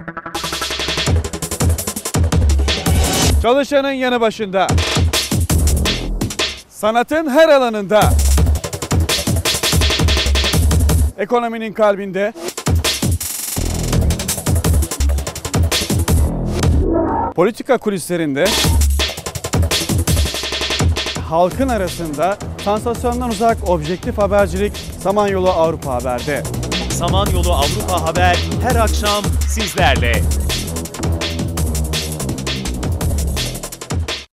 Çalışanın yanı başında, sanatın her alanında, ekonominin kalbinde, politika kulislerinde, halkın arasında sansasyondan uzak objektif habercilik Samanyolu Avrupa Haber'de. Samanyolu Avrupa Haber her akşam sizlerle.